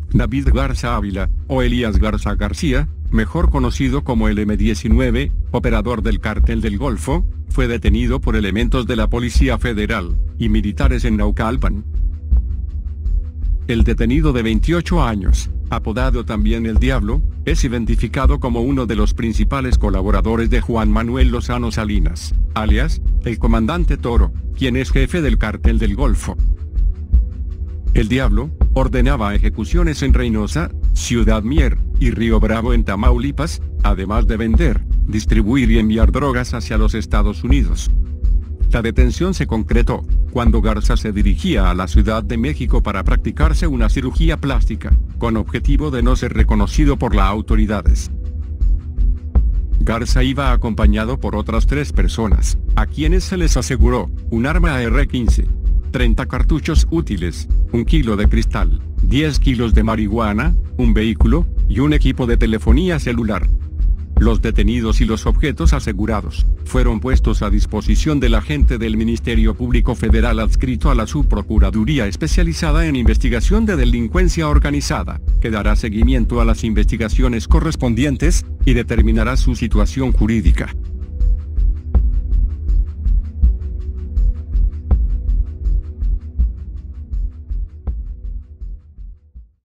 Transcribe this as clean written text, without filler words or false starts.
David Garza Ávila, o Elías Garza García, mejor conocido como el M-19, operador del Cártel del Golfo, fue detenido por elementos de la Policía Federal y militares en Naucalpan. El detenido de 28 años, apodado también El Diablo, es identificado como uno de los principales colaboradores de Juan Manuel Lozano Salinas, alias, el Comandante Toro, quien es jefe del Cártel del Golfo. El Diablo ordenaba ejecuciones en Reynosa, Ciudad Mier y Río Bravo en Tamaulipas, además de vender, distribuir y enviar drogas hacia los Estados Unidos. La detención se concretó cuando Garza se dirigía a la Ciudad de México para practicarse una cirugía plástica, con objetivo de no ser reconocido por las autoridades. Garza iba acompañado por otras 3 personas, a quienes se les aseguró un arma AR-15, 30 cartuchos útiles, 1 kilo de cristal, 10 kilos de marihuana, un vehículo, y un equipo de telefonía celular. Los detenidos y los objetos asegurados fueron puestos a disposición del agente del Ministerio Público Federal adscrito a la Subprocuraduría especializada en investigación de delincuencia organizada, que dará seguimiento a las investigaciones correspondientes y determinará su situación jurídica.